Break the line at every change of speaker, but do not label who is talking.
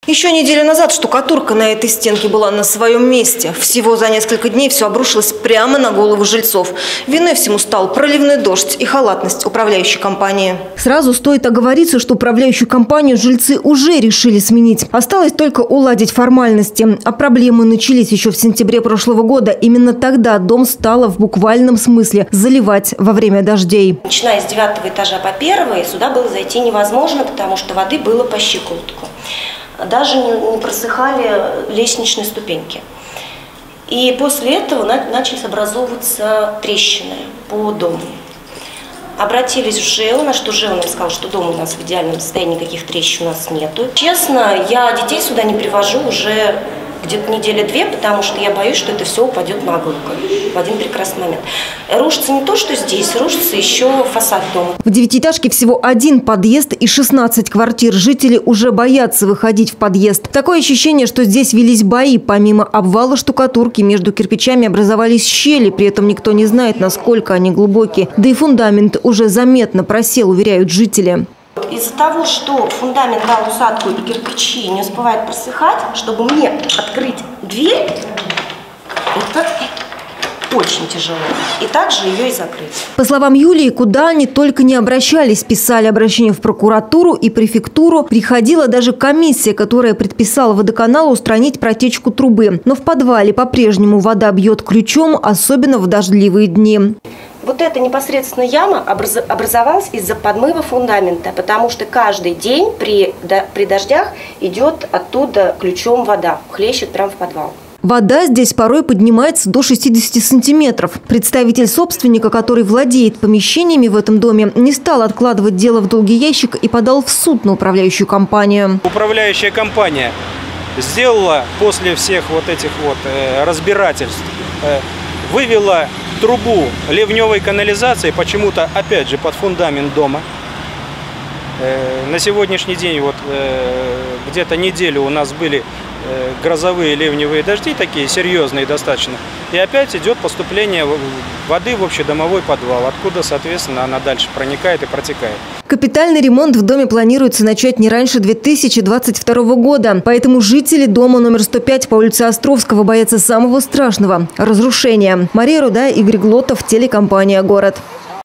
Еще неделю назад штукатурка на этой стенке была на своем месте. Всего за несколько дней все обрушилось прямо на голову жильцов. Виной всему стал проливной дождь и халатность управляющей компании. Сразу стоит оговориться, что управляющую компанию жильцы уже решили сменить. Осталось только уладить формальности. А проблемы начались еще в сентябре прошлого года. Именно тогда дом стало в буквальном смысле заливать во время дождей.
Начиная с 9-го этажа по 1-й сюда было зайти невозможно, потому что воды было по щиколотку. Даже не просыхали лестничные ступеньки. И после этого начались образовываться трещины по дому. Обратились в ЖЭО, на что ЖЭО нам сказал, что дом у нас в идеальном состоянии, никаких трещин у нас нету. Честно, я детей сюда не привожу уже где-то недели-две, потому что я боюсь, что это все упадет на голову в один прекрасный момент. Рушится не то, что здесь, рушится еще фасад дома.
В девятиэтажке всего один подъезд и 16 квартир. Жители уже боятся выходить в подъезд. Такое ощущение, что здесь велись бои. Помимо обвала штукатурки, между кирпичами образовались щели. При этом никто не знает, насколько они глубокие. Да и фундамент уже заметно просел, уверяют жители.
Из-за того, что фундамент дал усадку и кирпичи не успевают просыхать, чтобы мне открыть дверь, это очень тяжело. И также ее и закрыть.
По словам Юлии, куда они только не обращались, писали обращения в прокуратуру и префектуру. Приходила даже комиссия, которая предписала водоканалу устранить протечку трубы. Но в подвале по-прежнему вода бьет ключом, особенно в дождливые дни.
Вот эта непосредственно яма образовалась из-за подмыва фундамента, потому что каждый день при дождях идет оттуда ключом вода, хлещет прямо в подвал.
Вода здесь порой поднимается до 60 сантиметров. Представитель собственника, который владеет помещениями в этом доме, не стал откладывать дело в долгий ящик и подал в суд на управляющую компанию.
Управляющая компания сделала после всех вот этих вот разбирательств, вывела трубу ливневой канализации почему-то, опять же, под фундамент дома. На сегодняшний день, вот где-то неделю у нас были грозовые ливневые дожди, такие серьезные достаточно. И опять идет поступление воды в общедомовой подвал, откуда, соответственно, она дальше проникает и протекает.
Капитальный ремонт в доме планируется начать не раньше 2022 года. Поэтому жители дома номер 105 по улице Островского боятся самого страшного – разрушения. Мария Руда, Игорь Глотов, телекомпания «Город».